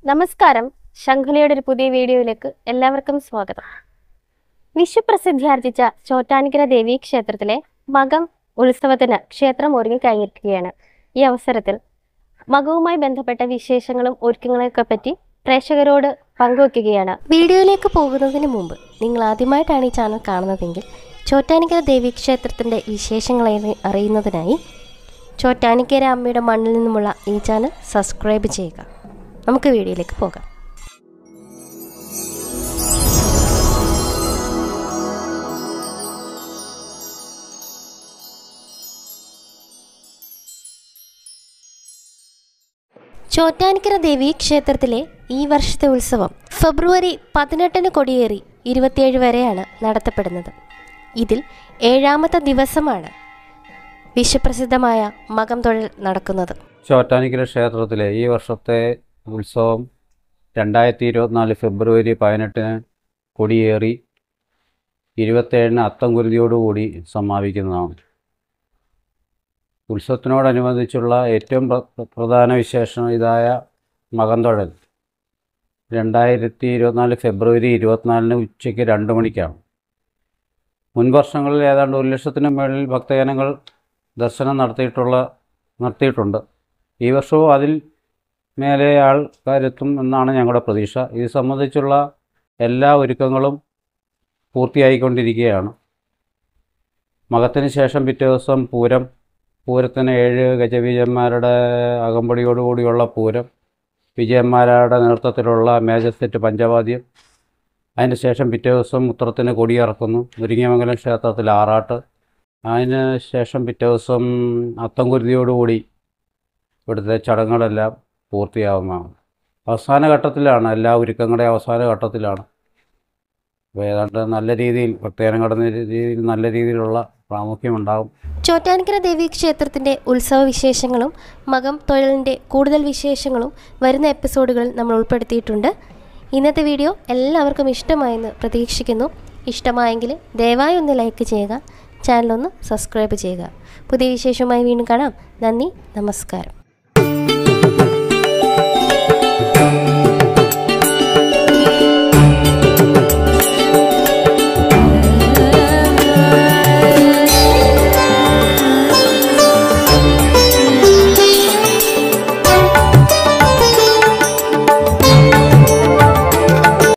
നമസ്കാരം. ശംഖുലയുടെ ഒരു പുതിയ വീഡിയോയിലേക്ക് എല്ലാവർക്കും സ്വാഗതം. വിശ്വപ്രസിദ്ധിയാർജിച്ച ചോറ്റാനിക്കര ദേവീ ക്ഷേത്രത്തിലെ മകം ഉത്സവത്തിന് ക്ഷേത്രം ഒരുങ്ങിക്കഴിഞ്ഞിരിക്കുകയാണ്. ഈ അവസരത്തിൽ മകവുമായി ബന്ധപ്പെട്ട വിശേഷങ്ങളും ഒരുക്കങ്ങളെയൊക്കെ പറ്റി പ്രേക്ഷകരോട് പങ്കുവെക്കുകയാണ്. വീഡിയോയിലേക്ക് പോകുന്നതിന് മുമ്പ് നിങ്ങൾ ആദ്യമായിട്ടാണ് ഈ ചാനൽ കാണുന്നതെങ്കിൽ ചോറ്റാനിക്കര ദേവീ ക്ഷേത്രത്തിൻ്റെ വിശേഷങ്ങൾ അറിയുന്നതിനായി ചോറ്റാനിക്കര അമ്മയുടെ മണ്ണിൽ നിന്നുമുള്ള ഈ ചാനൽ സബ്സ്ക്രൈബ് ചെയ്യുക. നമുക്ക് വീഡിയോയിലേക്ക് പോകാം. ചോറ്റാനിക്കര ദേവീ ക്ഷേത്രത്തിലെ ഈ വർഷത്തെ ഉത്സവം ഫെബ്രുവരി 18 കൊടിയേറി 27 വരെയാണ് നടത്തപ്പെടുന്നത്. ഇതിൽ 7ാമത്തെ ദിവസമാണ് വിശ്വപ്രസിദ്ധമായ മകം തൊഴൽ നടക്കുന്നത്. ചോറ്റാനിക്കര ക്ഷേത്രത്തിലെ ഈ വർഷത്തെ ഉത്സവം 2024 ഫെബ്രുവരി 18 കൊടിയേറി 27 അത്തംകുരുതിയോടുകൂടി സമാപിക്കുന്നതാണ്. ഉത്സവത്തിനോടനുബന്ധിച്ചുള്ള ഏറ്റവും പ്രധാന വിശേഷം ഇതായ മകം തൊഴൽ 2024 ഫെബ്രുവരി 24 ഉച്ചയ്ക്ക് 2 മണിക്കാണ്. മുൻവർഷങ്ങളിൽ ഏതാണ്ട് 1 ലക്ഷത്തിന് മുകളിൽ ഭക്തജനങ്ങൾ ദർശനം നടത്തിയിട്ടുണ്ട്. ഈ വർഷവും അതിൽ മേലെ ആൾക്കാരെത്തും എന്നാണ് ഞങ്ങളുടെ പ്രതീക്ഷ. ഇത് സംബന്ധിച്ചുള്ള എല്ലാ ഒരുക്കങ്ങളും പൂർത്തിയായിക്കൊണ്ടിരിക്കുകയാണ്. മകത്തിന് ശേഷം പിറ്റേ ദിവസം പൂരത്തിന് 7 ഗജവിജയന്മാരുടെ അകമ്പടിയോടുകൂടിയുള്ള പൂരം, വിജയന്മാരുടെ നേതൃത്വത്തിലുള്ള മേജർ സെറ്റ് പഞ്ചവാദ്യം. അതിന് ശേഷം പിറ്റേ ദിവസം ഉത്രത്തിന് കൊടിയിറക്കുന്നു. മുരിങ്ങമംഗലം ക്ഷേത്രത്തിൽ ആറാട്ട്. അതിന് ശേഷം പിറ്റേ ദിവസം അത്തംകുരുതിയോടുകൂടി ഇവിടുത്തെ ചടങ്ങുകളെല്ലാം പൂർത്തിയാവുന്നതാണ്. അവസാന ഘട്ടത്തിലാണ്, എല്ലാ ഒരുക്കങ്ങളുടെയും അവസാന ഘട്ടത്തിലാണ്. അപ്പോൾ ഏതാണ്ട് നല്ല രീതിയിൽ ഭക്തജനങ്ങളുടെ രീതിയിൽ നല്ല രീതിയിലുള്ള പ്രാമുഖ്യമുണ്ടാകും. ചോറ്റാനിക്കര ദേവീ ക്ഷേത്രത്തിൻ്റെ ഉത്സവ വിശേഷങ്ങളും മകം തൊഴലിൻ്റെ കൂടുതൽ വിശേഷങ്ങളും വരുന്ന എപ്പിസോഡുകളിൽ നമ്മൾ ഉൾപ്പെടുത്തിയിട്ടുണ്ട്. ഇന്നത്തെ വീഡിയോ എല്ലാവർക്കും ഇഷ്ടമായെന്ന് പ്രതീക്ഷിക്കുന്നു. ഇഷ്ടമായെങ്കിൽ ദയവായി ഒന്ന് ലൈക്ക് ചെയ്യുക, ചാനലൊന്ന് സബ്സ്ക്രൈബ് ചെയ്യുക. പുതിയ വിശേഷവുമായി വീണ്ടും കാണാം. നന്ദി, നമസ്കാരം.